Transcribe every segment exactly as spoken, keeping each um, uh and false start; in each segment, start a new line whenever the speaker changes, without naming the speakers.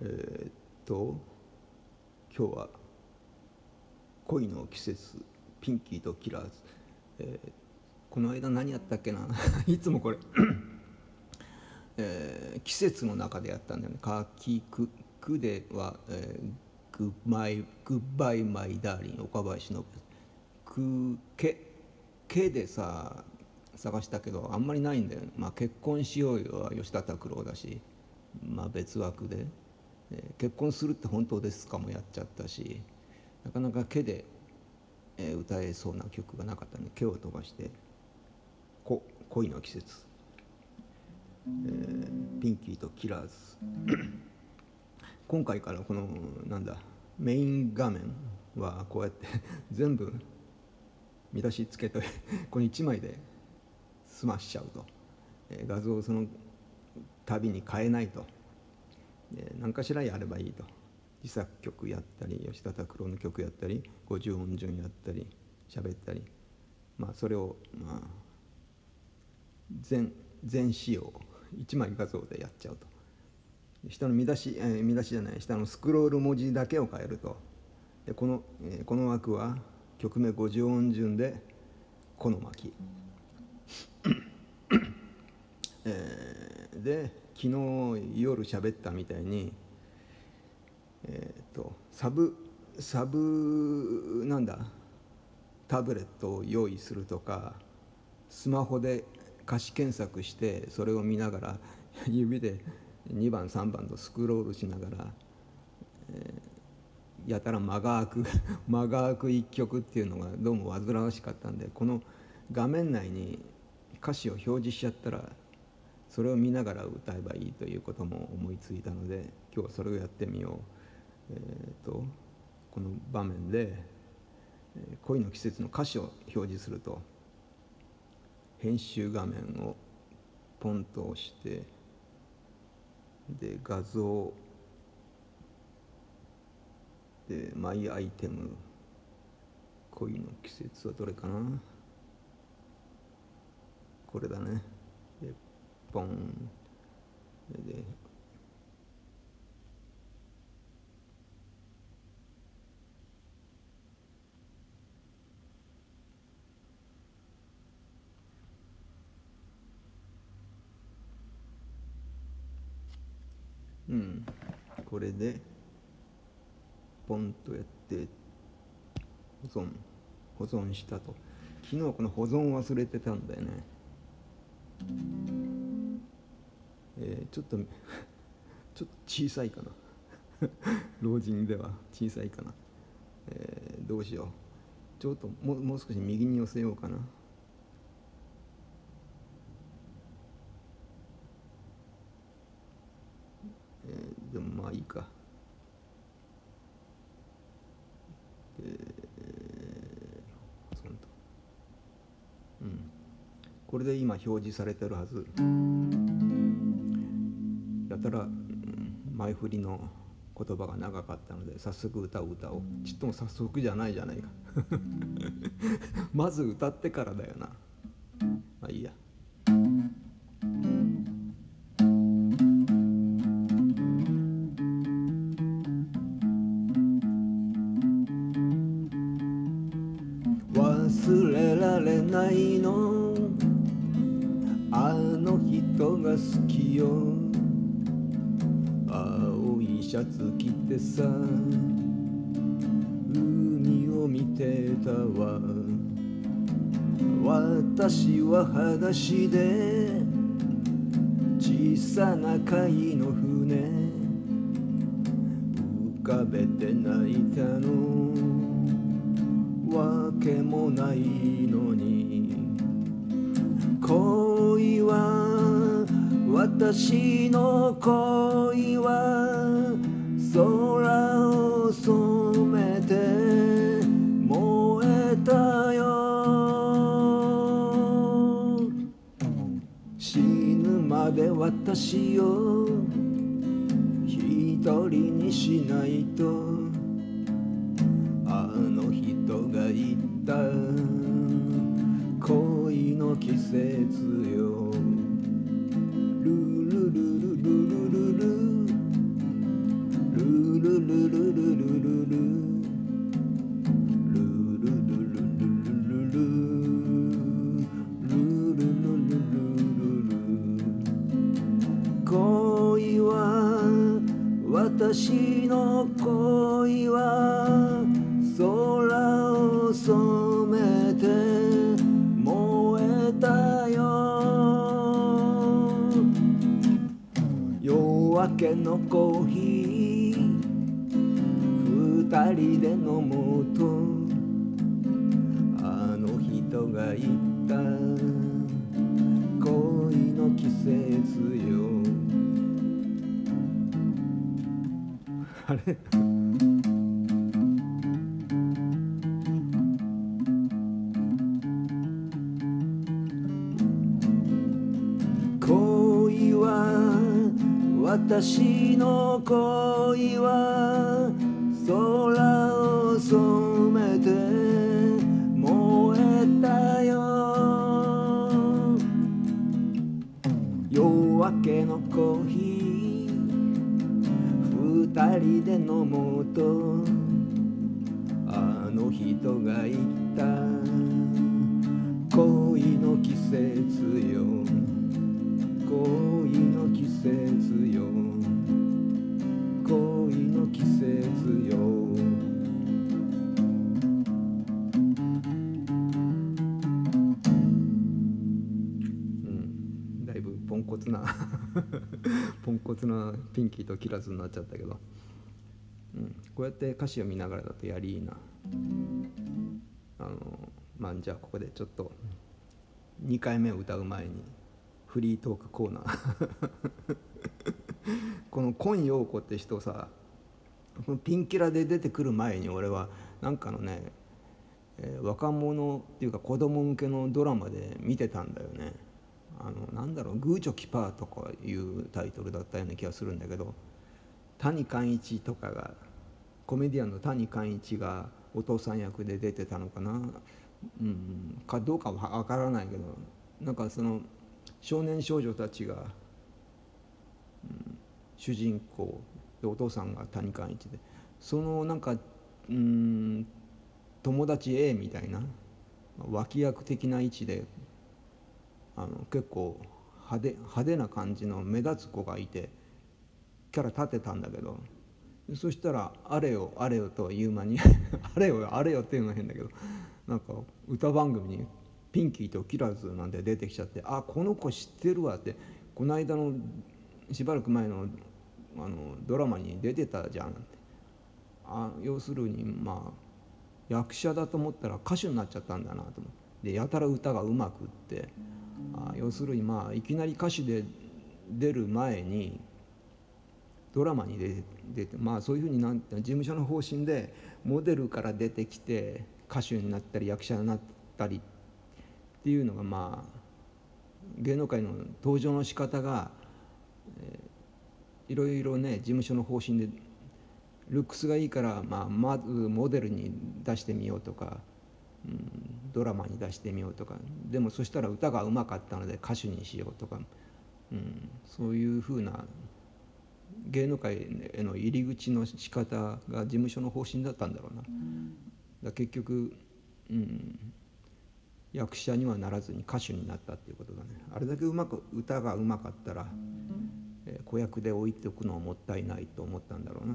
えー、っと今日は恋の季節、ピンキーとキラーズ、えー、この間何やったっけないつもこれ、えー、季節の中でやったんだよね。かきくくでは、えー、グッバイグッバイマイダーリン岡林信くけけでさ探したけどあんまりないんだよね。まあ結婚しようよは吉田拓郎だし、まあ別枠で、えー、結婚するって本当ですかもやっちゃったし、なかなかけで、えー、歌えそうな曲がなかったんでけを飛ばしてこ恋の季節、えー、ピンキーとキラーズ今回からこのなんだメイン画面はこうやって全部見出しつけてこのいちまいで済ましちゃうと、えー、画像をその度に変えないと、えー、何かしらやればいいと。自作曲やったり吉田拓郎の曲やったり五十音順やったり喋ったり、まあそれをまあ全全仕様いちまい画像でやっちゃうと。下の見出し、えー、見出しじゃない下のスクロール文字だけを変えると、でこの、えー、この枠は曲名五十音順でこの巻えー、で昨日夜喋ったみたいに、えー、とサブサブなんだタブレットを用意するとか、スマホで歌詞検索してそれを見ながら指でにばんさんばんとスクロールしながら、えー、やたら間が空く間が空く一曲っていうのがどうも煩わしかったんで、この画面内に歌詞を表示しちゃったらそれを見ながら歌えばいいということも思いついたので、今日はそれをやってみよう。えー、とこの場面で「恋の季節」の歌詞を表示すると、編集画面をポンと押して、で画像でマイアイテム恋の季節はどれかな、これだね。でポンでうんこれでポンとやって保存保存したと。昨日この保存忘れてたんだよね。えー、ちょっとちょっと小さいかな老人では小さいかな、えー、どうしよう。ちょっともう、もう少し右に寄せようかな。えー、でもまあいいか。えー、うん、これで今表示されてるはず。やたら、うん、前振りの言葉が長かったので早速歌う歌を。ちっとも早速じゃないじゃないかまず歌ってからだよな。まあいいや。忘れられないのあの人が好きよ、青いシャツ着てさ海を見てたわ。私は裸足で小さな貝の船浮かべて泣いたの、わけもないのに。恋は私の恋は空を染めて燃えたよ。死ぬまで私を一人にしないと、あの人が言った恋の季節よ。ルルルルルルルル私の恋は空を染めて燃えたよ。夜明けのコーヒー二人で飲もうとあの人が言った恋の季節よ。あれ恋は私の恋は空を染めて燃えたよ。夜明けのコーヒー二人で飲もうとあの人が言った恋の季節よ。恋の季節よ。恋の季節よ。うん、だいぶポンコツなポンコツなピンキーとキラズになっちゃったけど、うん、こうやって歌詞を見ながらだとやりいいな。あのまあじゃあここでちょっとにかいめを歌う前にフリートークコーナーこの今陽子って人さ、このピンキラで出てくる前に俺はなんかのね、えー、若者っていうか子供向けのドラマで見てたんだよね。あのなんだろう、グーチョキパーとかいうタイトルだったような気がするんだけど、谷寛一とかが、コメディアンの谷寛一がお父さん役で出てたのかな、うん、かどうかは分からないけど、なんかその少年少女たちが、うん、主人公でお父さんが谷寛一で、そのなんか、うん、友達 A みたいな脇役的な位置であの結構派手派手な感じの目立つ子がいてキャラ立てたんだけど、そしたらあれよあれよという間にあれよあれよっていうのは変だけど、なんか歌番組にピンキーとキラーズなんて出てきちゃって、あこの子知ってるわって、この間のしばらく前のあのドラマに出てたじゃんって、あ要するにまあ役者だと思ったら歌手になっちゃったんだなと思って、でやたら歌がうまくって、あ要するにまあいきなり歌手で出る前にドラマに出て、出てまあそういうふうになんて事務所の方針でモデルから出てきて歌手になったり役者になったりっていうのが、まあ芸能界の登場の仕方が、えー、いろいろね事務所の方針でルックスがいいから、まあ、まずモデルに出してみようとか、うん、ドラマに出してみようとか、でもそしたら歌がうまかったので歌手にしようとか、うん、そういうふうな芸能界への入り口の仕方が事務所の方針だったんだろうな。だ結局、うん、役者にはならずに歌手になったっていうことだね。あれだけうまく歌がうまかったら、えー、子役で置いておくのはもったいないと思ったんだろうな。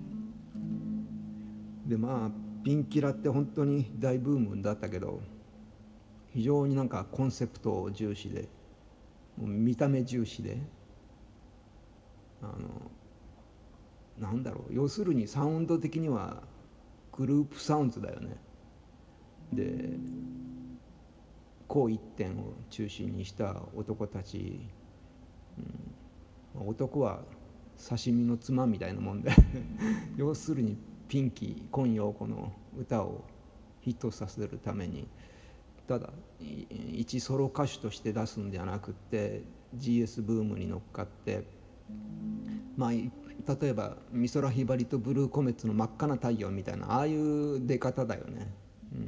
でまあピンキラって本当に大ブームだったけど、非常になんかコンセプト重視で、もう見た目重視で、あのなんだろう、要するにサウンド的にはグループサウンズだよね。で紅一点を中心にした男たち、うん、男は刺身のつまみたいなもんで要するにピンキー今陽子の歌をヒットさせるために、ただ一ソロ歌手として出すんじゃなくって ジーエス ブームに乗っかって、まあ例えば美空ひばりとブルーコメッツの真っ赤な太陽みたいなああいう出方だよね、うん、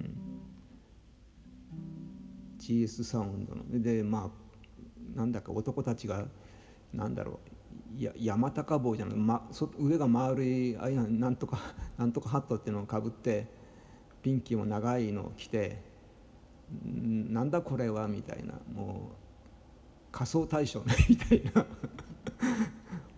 ジーエス サウンドので、まあなんだか男たちがなんだろう、や山高帽じゃない、ま、上が丸いああいうなんとかなんとかハットっていうのをかぶってピンキーも長いのを着て、なんだこれはみたいな、もう仮装大賞みたいな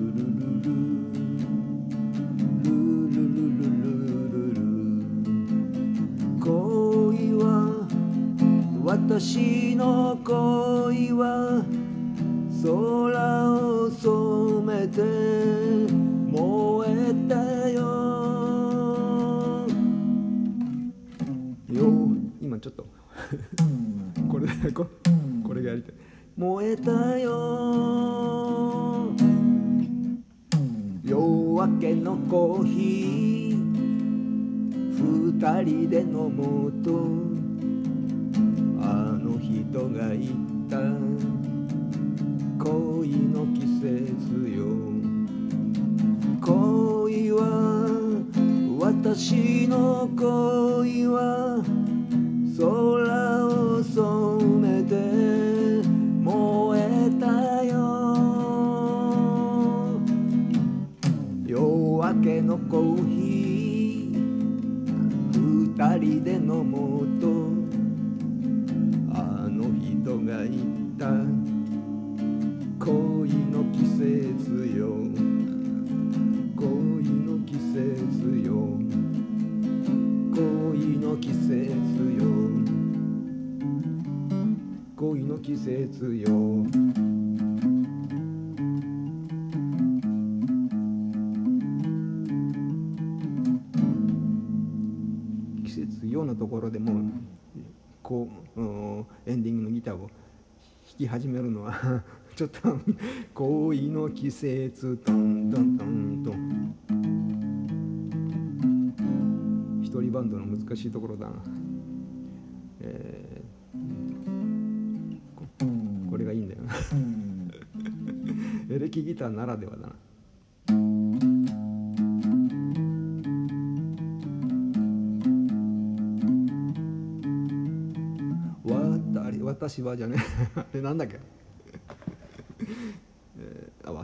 恋は私の恋は空を染めて燃えたよ。よ今ちょっとこれここれがやりたい。燃えたよ夜明けのコーヒー二人で飲もうとあの人が言った恋の季節よ。恋は私の恋は空を染めて燃えたよ。夜明けのコーヒー二人で飲もうとあの人が言った恋の季節よ。恋の季節よ。恋の季節よ。恋の季節よ。季節よのところでもうこう、うん、エンディングのギターを弾き始めるのはちょっと恋の季節トントントントン一人バンドの難しいところだな。えー、こ, これがいいんだよなエレキギターならではだな。わたり私はじゃねあれなんだっけ。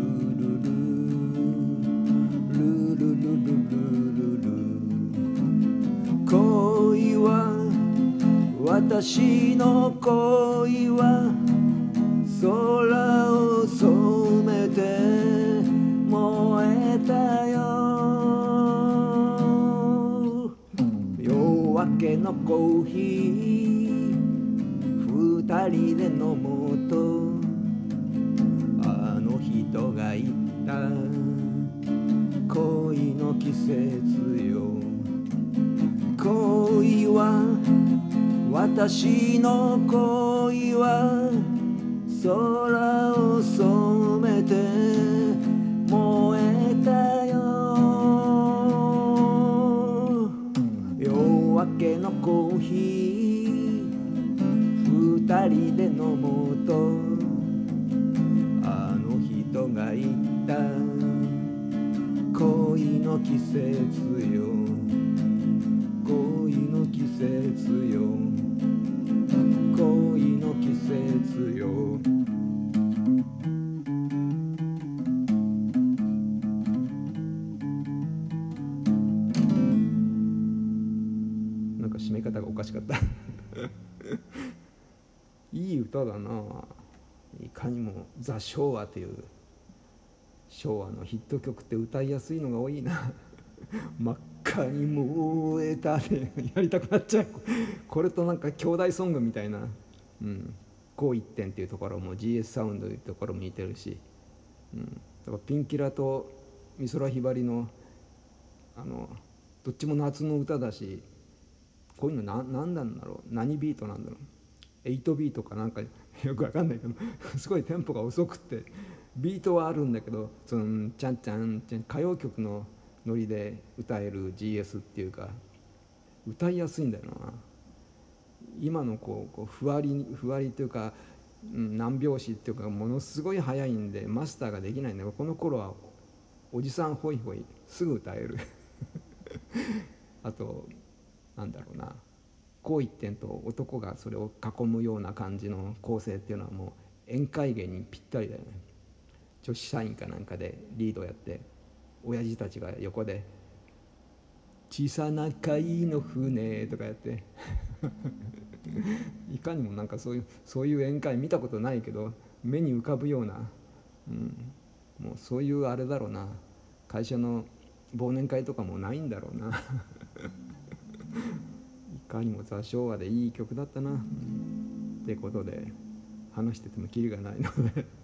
ルルルルルル恋は私の恋は空を染めて燃えたよ。夜明けのコーヒー二人で飲もうとあの人が言った。恋の季節よ。恋は私の恋は空を染めて燃えたよ。夜明けのコーヒー二人で飲もうとあの人が言った。恋の季節よ。恋の季節よ。恋の季節よ。なんか締め方がおかしかったいい歌だな。いかにもザ・昭和という昭和のヒット曲って歌いやすいのが多いな真っ赤に燃えたでやりたくなっちゃうこれとなんか兄弟ソングみたいな、うん、こう一点っていうところも ジーエス サウンドというところも似てるし、うん、だからピンキラと美空ひばりのあのどっちも夏の歌だし、こういうのな何なんだろう、何ビートなんだろう、エイトビートかなんかよくわかんないけどすごいテンポが遅くってビートはあるんだけど、そのちゃんちゃんちゃん歌謡曲のノリで歌える ジーエス っていうか歌いやすいんだよな。今のこうこうふわりふわりというか、うん、何拍子っていうかものすごい速いんでマスターができないんだけど、この頃はおじさんホイホイすぐ歌えるあとなんだろうな、こう一点と男がそれを囲むような感じの構成っていうのはもう宴会芸にぴったりだよね。女子社員かなんかでリードやって親父たちが横で「小さな貝の船」とかやっていかにもなんかそういうそういう宴会見たことないけど目に浮かぶような、うん、もうそういうあれだろうな、会社の忘年会とかもないんだろうないかにもザ・昭和でいい曲だったなってことで話しててもキリがないので